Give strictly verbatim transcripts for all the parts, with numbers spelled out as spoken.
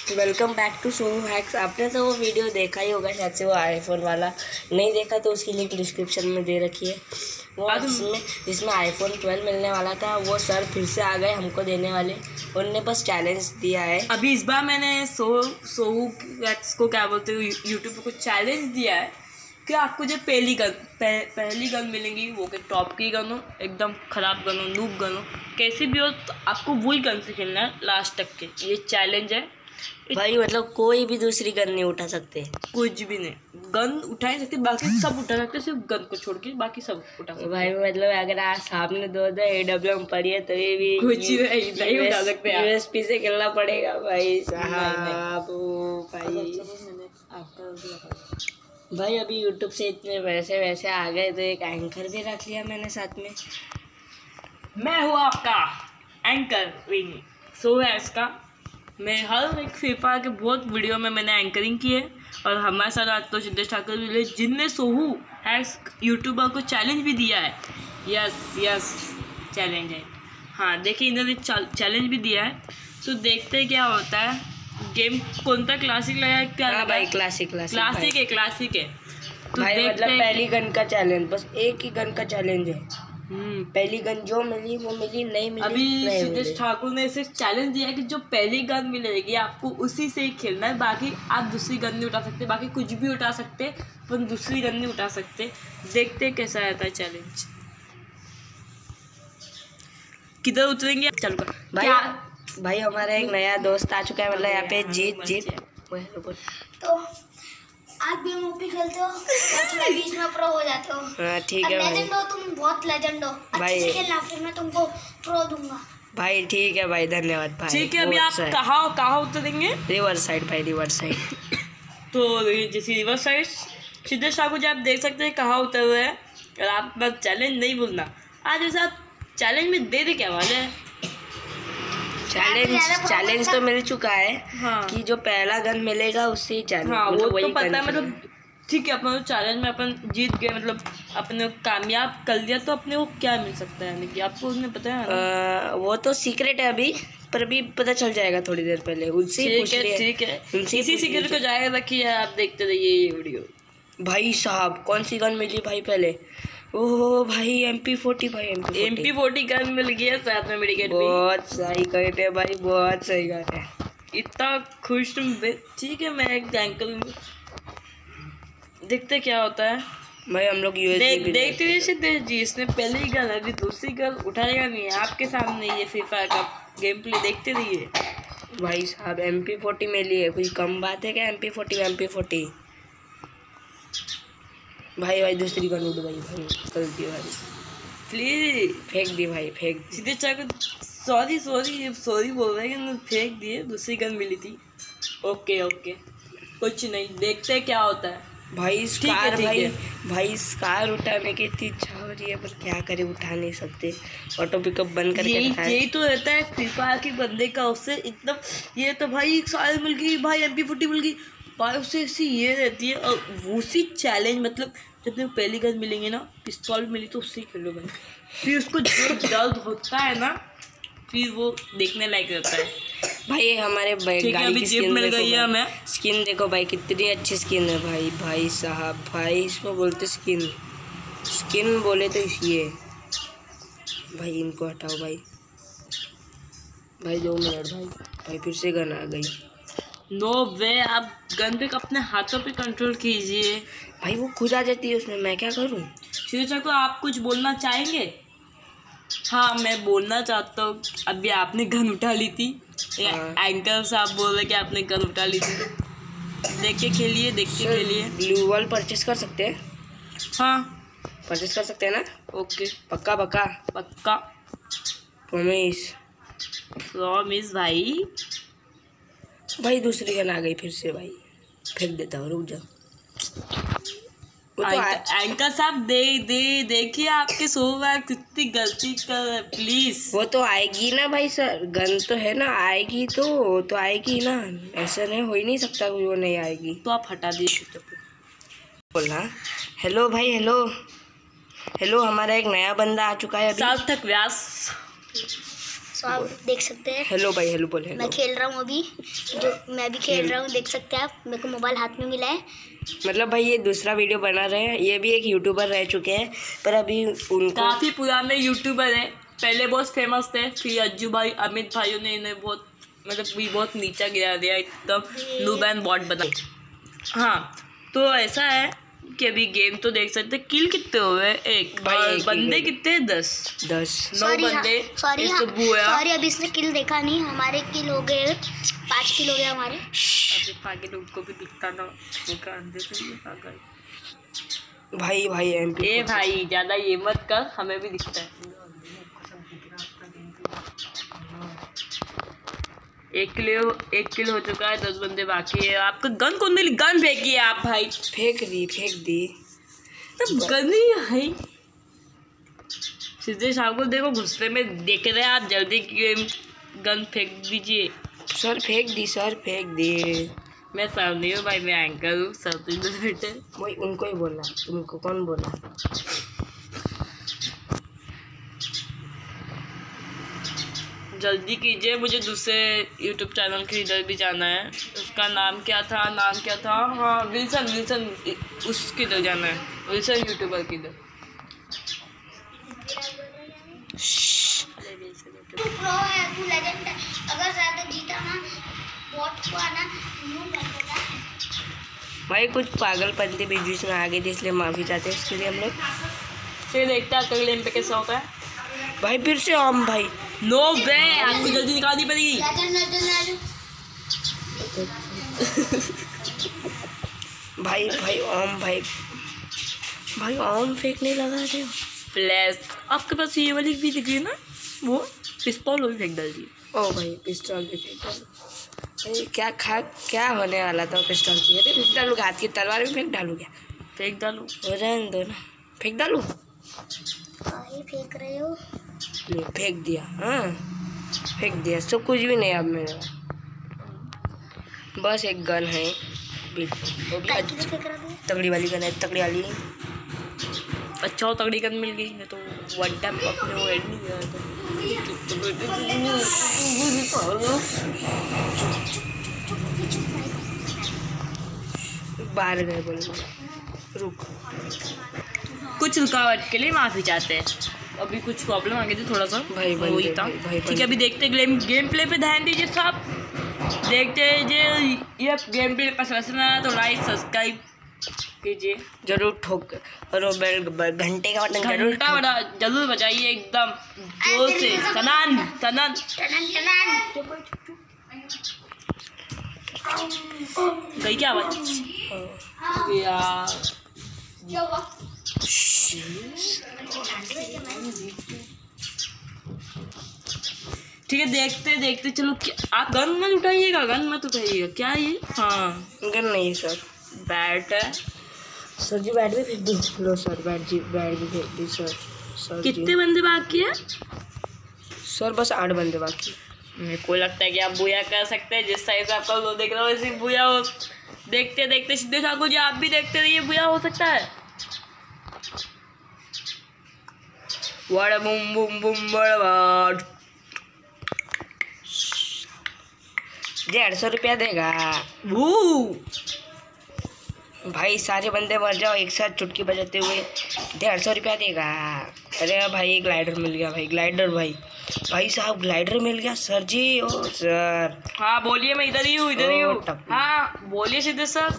Welcome back to Sohu Hacks. आपने तो वो वीडियो देखा ही होगा शायद से, वो आईफोन वाला। नहीं देखा तो उसकी लिंक डिस्क्रिप्शन में दे रखी है। वो जिसमें जिसमें आईफोन ट्वेल्व मिलने वाला था, वो सर फिर से आ गए हमको देने वाले। उनने बस चैलेंज दिया है। अभी इस बार मैंने सोहू सोहू हैक्स को क्या बोलते हैं, यूट्यूब पे कुछ चैलेंज दिया है कि आपको जो पहली गन पह, पहली गन मिलेंगी, वो कि टॉप की गन हो, एकदम ख़राब गन हो, नूब गन हो, कैसी भी हो, तो आपको वही गन से खेलना है लास्ट तक के। ये चैलेंज है भाई, मतलब कोई भी दूसरी गन नहीं उठा सकते। कुछ भी नहीं, गन उठा नहीं सकते, बाकी सब उठा सकते, सिर्फ गन को छोड़ के बाकी सब उठा सकते। भाई मतलब अगर आज सामने दो दो ए डब्ल्यू एम पड़ी है तो ये भी कुछ नहीं, नहीं उठा सकते। यूएसपी से खेलना पड़ेगा भाई साहब। भाई भाई अभी यूट्यूब से इतने वैसे वैसे आ गए तो एक एंकर भी रख लिया मैंने साथ में। मैं हूँ आपका एंकर विंग सो है इसका। मैं हर एक फीफा के बहुत वीडियो में मैंने एंकरिंग की है, और हमारे साथ आज तो सिद्धेश ठाकुर भी, जिनने सोहू हैक्स यूट्यूबर को चैलेंज भी दिया है। यस यस चैलेंज है। हाँ देखिए, इन्होंने चैलेंज भी दिया है, तो देखते हैं क्या होता है। गेम कौन सा क्लासिक लगा है क्या? हाँ भाई क्लासिक क्लासिक क्लासिक है क्लासिक है तो भाई देखते मतलब पहली गन का चैलेंज, बस एक ही गन का चैलेंज है। हम्म पहली गन जो मिली वो मिली, नहीं मिली अभी नहीं सिद्धेश मिली। ठाकुर ने इसे चैलेंज दिया है कि जो पहली गन मिलेगी आपको उसी से ही खेलना है, बाकी आप दूसरी गन नहीं उठा सकते, बाकी कुछ भी उठा सकते पर दूसरी गन नहीं उठा सकते। देखते कैसा रहता है चैलेंज। किधर उतरेंगे? चलो भाई क्या? भाई हमारा एक नया दोस्त आ चुका है, मतलब यहाँ पे जीत जीत तो आप भी मूवी खेलते हो और थोड़ा बीच में प्रो हो जाते हो। हाँ ठीक है भाई। लेजेंड हो तुम, बहुत लेजेंड हो। अच्छे से खेलना, फिर मैं तुमको प्रो दूंगा भाई। ठीक है भाई, धन्यवाद भाई। ठीक है, अभी आप कहाँ कहाँ उतरेंगे? रिवर साइड भाई, रिवर साइड। तो जैसे रिवर साइड सिद्धेश ठाकुर जी आप देख सकते हैं कहाँ उतर रहे हैं। और आप बस चैलेंज नहीं भूलना। आज वैसे आप चैलेंज में दे दे क्या वाले हैं? चैलेंज चैलेंज तो मिल चुका है। हाँ। कि जो पहला गन मिलेगा उससे ही चैलेंज। हाँ वो तो पता है, मतलब ठीक है, अपन चैलेंज में अपन जीत गए, मतलब अपने कामयाब कर लिया, तो अपने को क्या मिल सकता है, यानी कि आपको उसमें पता है ना? आ, वो तो सीक्रेट है अभी, पर अभी पता चल जाएगा थोड़ी देर पहले। उनसे ही पूछ लिया। ठीक है, इसी सीक्रेट को जाएगा रखिए, आप देखते रहिए ये वीडियो। भाई साहब कौन सी गन मिली भाई पहले? ओह भाई एम पी फोर्टी भाई, एम पी फोर्टी गन मिल गया, साथ में मेडिकेट भी। बहुत सही कहते हैं भाई, बहुत सही कहते हैं। इतना खुश तुम। ठीक है, मैं एक अंकल देखते क्या होता है भाई। हम लोग देख देखते हुए सिद्धेश जी, इसने पहले ही गन, अभी दूसरी गन उठाएगा नहीं है आपके सामने। ये फीफा का गेम प्ले देखते रहिए भाई साहब। एम पी फोर्टी में लिए कोई कम बात है क्या? M P forty M P forty भाई। भाई दूसरी गन उड़ गई भाई, गलती भाई, प्लीज फेंक दी भाई, फेंक दी। सीधे चाकू सॉरी सॉरी सॉरी बोल रहे हैं, फेंक दिए, दूसरी गन मिली थी। ओके ओके कुछ नहीं, देखते हैं क्या होता है भाई। स्कार भाई है। भाई स्कार उठाने की इतनी इच्छा हो रही है, पर क्या करे, उठा नहीं सकते। ऑटो पिकअप बंद करके यही रखा है। यही तो रहता है फ्री फायर के बंदे का, उससे एकदम ये तो भाई स्कार मिल गई भाई, एम पी फोर्टी मिल गई भाई, उससे ऐसी ये रहती है। और उसी चैलेंज, मतलब जब तुम्हें पहली गन मिलेंगे ना, पिस्तौल मिली तो उससे ही खेलो भाई। फिर उसको जो दर्द होता है ना, फिर वो देखने लायक रहता है भाई। हमारे गाड़ी की स्किन मिल गई है हमें। स्किन देखो भाई, कितनी अच्छी स्किन है भाई। भाई साहब भाई, इसको बोलते स्किन, स्किन बोले तो ये भाई। इनको हटाओ भाई। भाई दो मिनट भाई। भाई फिर से गन आ गई। नो वे, आप गन पे अपने हाथों पे कंट्रोल कीजिए भाई। वो खुद आ जाती है उसमें, मैं क्या करूं? शिवचा को आप कुछ बोलना चाहेंगे? हाँ मैं बोलना चाहता हूँ। अभी आपने गन उठा ली थी। हाँ। एंकर साहब बोल रहे कि आपने गन उठा ली थी। देख के खेलिए, देख के खेलिए। ब्लू वॉल परचेस कर सकते हैं? हाँ परचेस कर सकते हैं ना? ओके पक्का पक्का पक्का प्रॉमिस। प्रॉमिस भाई। भाई दूसरी गन आ गई फिर से भाई, फेंक देता हूँ, रुक जाओ। वो तो एंकर साहब दे दे देखिए आपके सो कितनी गलती कर, प्लीज। वो तो आएगी ना भाई सर, गन तो है ना, आएगी तो तो आएगी ना, ऐसा नहीं हो ही नहीं सकता कोई वो नहीं आएगी। तो आप हटा दीजिए। बोला हेलो भाई, हेलो हेलो। हमारा एक नया बंदा आ चुका है अभी। सार्थक व्यास सो आप देख सकते हैं। हेलो भाई, हेलो बोल। हेलो। मैं खेल रहा हूँ अभी, जो मैं भी खेल रहा हूँ, देख सकते हैं आप। मेरे को मोबाइल हाथ में मिला है। मतलब भाई ये दूसरा वीडियो बना रहे हैं। ये भी एक यूट्यूबर रह चुके हैं, पर अभी उनको काफ़ी पुराने यूट्यूबर हैं। पहले बहुत फेमस थे, फिर अज्जू भाई, अमित भाइयों ने इन्हें बहुत मतलब भी बहुत नीचा गिरा दिया, एकदम नूब एंड बॉट बना। हाँ, तो ऐसा है कि अभी गेम तो देख सकते हैं। किल कितने हुए? एक भाई, और एक बंदे कितने? दस दस नौ बंदे। सॉरी इसको बुआ सॉरी अभी इसने किल देखा नहीं। हमारे किल हो गए पाँच किल हो गए हमारे। अभी पागल उनको भी दिखता ना, उनका अंदर से भी पागल। भाई भाई एमपी ए भाई ज़्यादा ये मत कर, हमें भी दिखता है। एक किलो एक किलो हो चुका है, दस बंदे बाकी है। आपका गन कौन दे? गन फेंकी है आप भाई। फेंक दी फेंक दी तो गन ही है। सीधे शाम को देखो, गुस्से में देख रहे हैं आप। जल्दी गेम गन फेंक दीजिए। सर फेंक दी, सर फेंक दी। मैं सर नहीं हूँ भाई, मैं एंकर हूँ। सर तो इधर बैठे। वही उनको ही बोलना, तुमको कौन बोला? जल्दी कीजिए, मुझे दूसरे यूट्यूब चैनल के इधर भी जाना है। उसका नाम क्या था? नाम क्या था? हाँ, विल्सन विल्सन उसके इधर जाना है। विल्सन यूट्यूबर के इधर। तू प्रो है, तू लेजेंड है। अगर ज़्यादा जीता ना बॉट को आना नूब बनता है। भाई कुछ पागलपंती बीच बीच में आ गई थी, इसलिए माफ़ी चाहते हैं उसके लिए हम लोग। फिर देखते हैं अगले गेम पे कैसा होता है। भाई फिर से आम भाई। नो वे, आपको जल्दी निकालनी पड़ेगी। Legend legend legend. भाई भाई आम भाई भाई आम फेंकने लगा थे। प्लेस आपके पास ये वाली भी दिखी है ना, वो पिस्तौल भी फेंक डाल दी। ओ भाई पिस्टल भी फेंक डालो। भाई क्या खा क्या होने वाला था पिस्टल की? अरे फेंक डालू, हाथ की तलवार भी फेंक डालू क्या? फेंक डालू, हो जाए दो ना, फेंक डालू। भाई फेंक रहे हो? ले फेंक दिया। हाँ फेंक दिया, सब कुछ भी नहीं अब मेरे पास। बस एक गन है, भी वो भी काहे के लिए फेंक रहे हो? तगड़ी वाली गन है, तगड़ी वाली। अच्छा हो तगड़ी गन मिल गई, नहीं तो वन टाइम अपने वो एड नहीं किया था। बाहर गए बोले, रुक। कुछ रुकावट के लिए माफ़ी चाहते हैं। अभी कुछ प्रॉब्लम आ गई थी थोड़ा सा, भाई बंदे, वही था। भाई, भाई ठीक है, अभी देखते हैं गेम गेम प्ले पे ध्यान दीजिए सब। देखते हैं जे ये गेम प्ले पसंद आया तो लाइक सब्सक्राइब कीजिए जरूर ठोक और बेल घंटे का बटन जरूर घंटा बड़ा जरूर बजाइए एकदम जोर से। सनान सनान टनन टनन। गई क्या आवाज यार? क्या हुआ? ठीक है, देखते देखते चलो। क्या आप गन मत उठाइएगा, गन मत उठाइएगा। क्या ये? हाँ गन नहीं है सर, बैट है। सर जी बैट भी फेंक दी। लो सर बैट जी, बैट भी फेंक दी सर। सर जी कितने बंदे बाकी है? सर बस आठ बंदे बाकी। मेरे को लगता है कि आप बुया कर सकते हैं। जिस साइड से आपका लो देख रहा हो वैसे बुया हो। देखते देखते सिद्धू ठाकुर जी आप भी देखते रहिए, बुया हो सकता है। बड़ा बुम बुम बुम बड़ा डेढ़ सौ रुपया देगा। वो भाई सारे बंदे मर जाओ एक साथ चुटकी बजाते हुए, डेढ़ सौ रुपया देगा। अरे भाई ग्लाइडर मिल गया भाई, ग्लाइडर भाई। भाई साहब ग्लाइडर मिल गया सर जी। ओ सर। हाँ बोलिए, मैं इधर ही हूँ, इधर ही ओ, हूँ। टप्पू। हाँ बोलिए सीधे सर।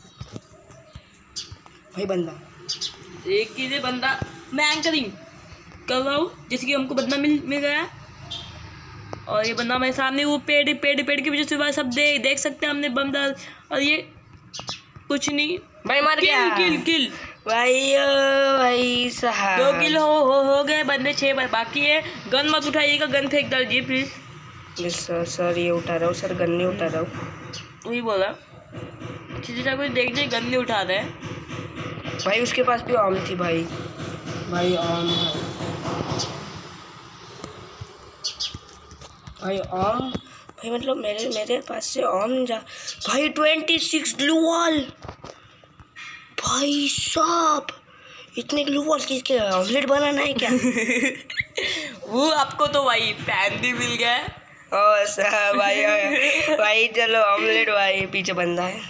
भाई बंदा एक ही बंदा मैं एंकरिंग कर रहा हूँ, जैसे कि हमको बंदा मिल मिल गया। और ये बंदा मेरे सामने, वो पेड़ पेड़ पेड़ की वजह से सब दे देख सकते हैं हमने बंदा। और ये कुछ नहीं भाई मर गया। किल किल किल भाई ओ भाई साहब दो किल हो हो, हो गए बंदे, छः बाकी है। गन मत उठाइएगा, गन फेंक डालिए प्लीज। सर सर ये उठा रहा हूँ सर, गन नहीं उठा रहा हूँ। वही बोला सीधे कुछ देख जाए, गन नहीं उठा रहे। भाई उसके पास भी आम थी भाई। भाई आम है भाई आम भाई, मतलब मेरे मेरे पास से आम जा। भाई ट्वेंटी सिक्स ग्लू वॉल। भाई साहब इतने ग्लू वॉल किसके? ऑमलेट बनाना है क्या? वो आपको तो भाई पैन भी मिल गया है। ओ सर भाई भाई चलो ऑमलेट भाई पीछे बंदा है,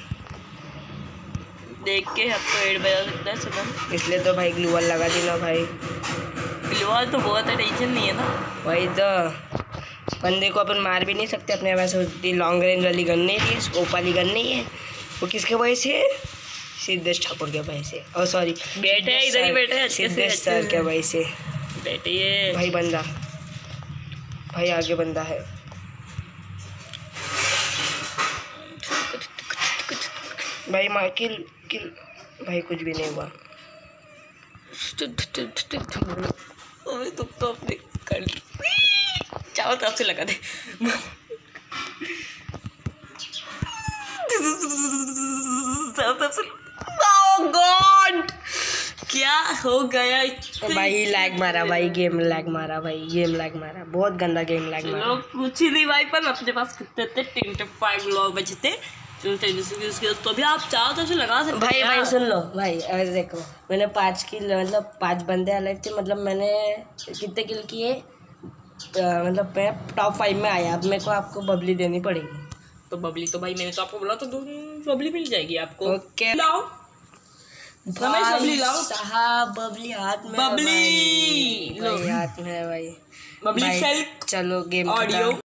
देख के आपको एड बजा सकता है सुबह, इसलिए तो भाई ग्लूवॉल लगा दी ना भाई। ग्लूवॉल तो बहुत है, टेंशन नहीं है ना। वही तो, बंदे को अपन मार भी नहीं सकते अपने पास उतनी लॉन्ग रेंज वाली गन नहीं थी, स्कोप वाली गन नहीं है। वो किसके वजह से? सिद्धेश ठाकुर के वजह से। ओ सॉरी बेटे इधर ही बैठे, सिद्धेश सर के वजह से। बेटे ये भाई बंदा, भाई आगे बंदा है। भाई मार किल किल, भाई कुछ भी नहीं हुआ। अबे तुम तो अपने कर चाहो तरफ से लगा दे। ओह गॉड, क्या हो गया? भाई लैग मारा भाई, गेम लैग मारा भाई, गेम लैग मारा, बहुत गंदा गेम लैग मारा। लोग कुछ ही नहीं भाई, पर अपने पास कितने थे? टेन फाइव लोग बचते तो भी आप चाहो तो उसे लगा सकते। भाई भाई सुन लो भाई, अरे देखो मैंने पाँच किल मतलब पांच बंदे अलग थे, मतलब मैंने कितने किल किए, मतलब मैं टॉप फाइव में आया। अब मेरे को आपको बबली देनी पड़ेगी। तो बबली तो भाई मैंने तो आपको बोला तो दो बबली मिल जाएगी आपको। ओके लाओ बबली लाओ साहब, बबली हाथ में, बबली भाई हाथ में है भाई। बबली भाई, सेल्फ चलो गेम ऑडियो